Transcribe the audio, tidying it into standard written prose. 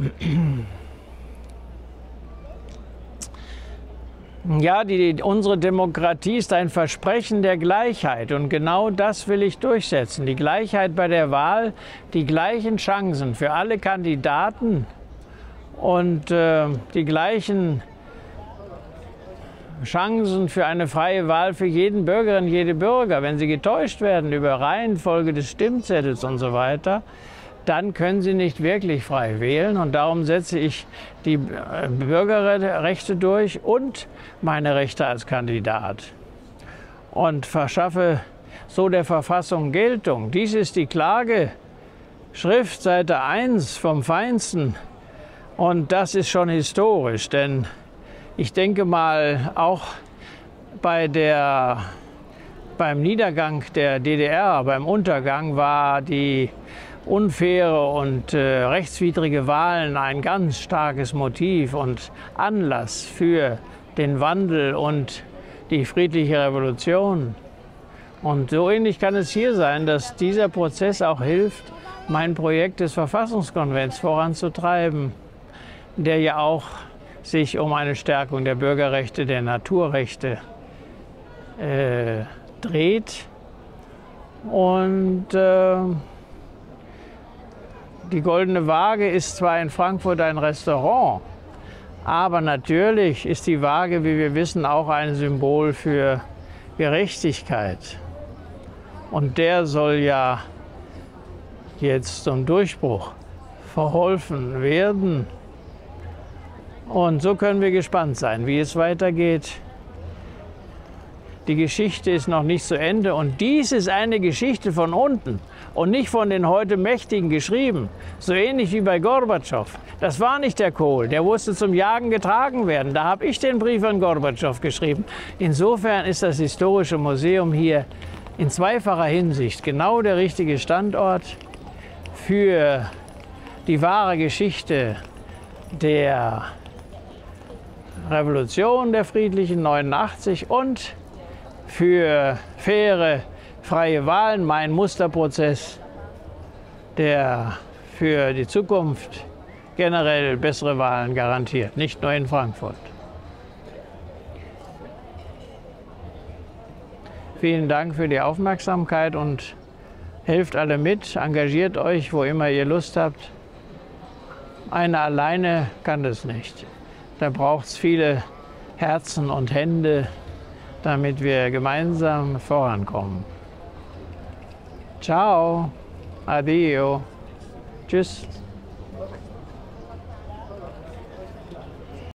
Ja, unsere Demokratie ist ein Versprechen der Gleichheit und genau das will ich durchsetzen. Die Gleichheit bei der Wahl, die gleichen Chancen für alle Kandidaten und die gleichen Chancen für eine freie Wahl für jeden Bürgerin, jede Bürger. Wenn sie getäuscht werden über Reihenfolge des Stimmzettels und so weiter, dann können sie nicht wirklich frei wählen. Und darum setze ich die Bürgerrechte durch und meine Rechte als Kandidat und verschaffe so der Verfassung Geltung. Dies ist die Klageschrift, Seite 1 vom Feinsten. Und das ist schon historisch, denn ich denke mal, auch beim Niedergang der DDR, beim Untergang, war die unfaire und rechtswidrige Wahlen ein ganz starkes Motiv und Anlass für den Wandel und die friedliche Revolution. Und so ähnlich kann es hier sein, dass dieser Prozess auch hilft, mein Projekt des Verfassungskonvents voranzutreiben, der ja auch sich um eine Stärkung der Bürgerrechte, der Naturrechte dreht. Und die Goldene Waage ist zwar in Frankfurt ein Restaurant, aber natürlich ist die Waage, wie wir wissen, auch ein Symbol für Gerechtigkeit. Und der soll ja jetzt zum Durchbruch verholfen werden. Und so können wir gespannt sein, wie es weitergeht. Die Geschichte ist noch nicht zu Ende und dies ist eine Geschichte von unten und nicht von den heute Mächtigen geschrieben. So ähnlich wie bei Gorbatschow. Das war nicht der Kohl, der musste zum Jagen getragen werden. Da habe ich den Brief an Gorbatschow geschrieben. Insofern ist das Historische Museum hier in zweifacher Hinsicht genau der richtige Standort für die wahre Geschichte der Revolution der friedlichen 89 und für faire, freie Wahlen, mein Musterprozess, der für die Zukunft generell bessere Wahlen garantiert, nicht nur in Frankfurt. Vielen Dank für die Aufmerksamkeit und helft alle mit, engagiert euch, wo immer ihr Lust habt. Einer alleine kann das nicht. Da braucht es viele Herzen und Hände, damit wir gemeinsam vorankommen. Ciao, addio, tschüss.